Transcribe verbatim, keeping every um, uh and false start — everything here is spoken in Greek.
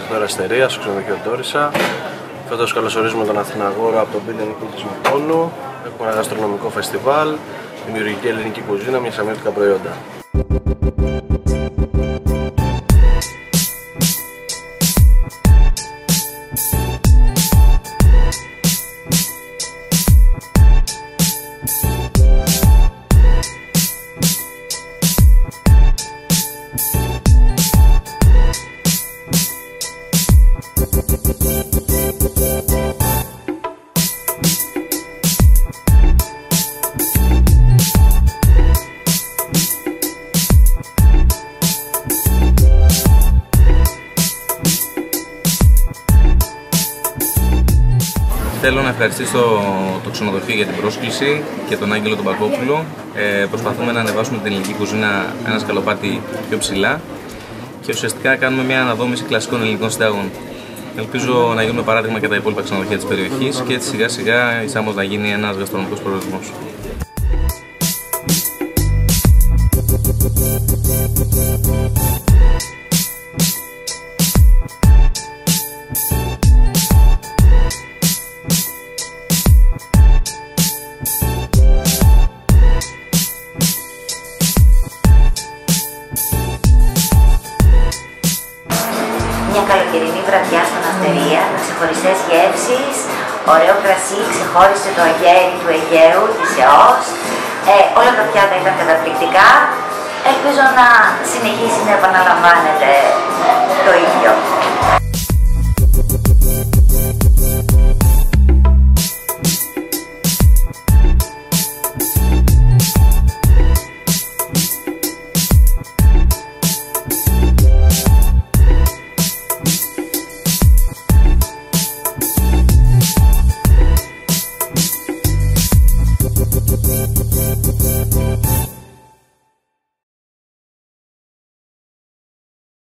Προτεκτόρα Αστερία, στο ξενοδοχείο Ντόρισα. Φέτος καλωσορίζουμε τον Αθηναγόρο από τον Billion Cool της Μητώνου. Έχουμε ένα γαστρονομικό φεστιβάλ, δημιουργική ελληνική κουζίνα, μια σαμιώτικα προϊόντα. Θέλω να ευχαριστήσω το ξενοδοχείο για την πρόσκληση και τον Άγγελο τον Πακόπουλο. Ε, προσπαθούμε να ανεβάσουμε την ελληνική κουζίνα ένα σκαλοπάτι πιο ψηλά και ουσιαστικά κάνουμε μια αναδόμηση κλασικών ελληνικών συνταγών. Ελπίζω να γίνουμε παράδειγμα και τα υπόλοιπα ξενοδοχεία της περιοχής και έτσι σιγά σιγά η Σάμος να γίνει ένας γαστρονομικός προορισμός. Μια καλοκαιρινή βραδιά στον Αστερία, με ξεχωριστές γεύσεις, ωραίο κρασί, ξεχώρισε το αγέρι του Αιγαίου, της ΕΟΣ. Ε, όλα τα πιάτα ήταν καταπληκτικά. Ελπίζω να συνεχίσει να επαναλαμβάνεται το ίδιο.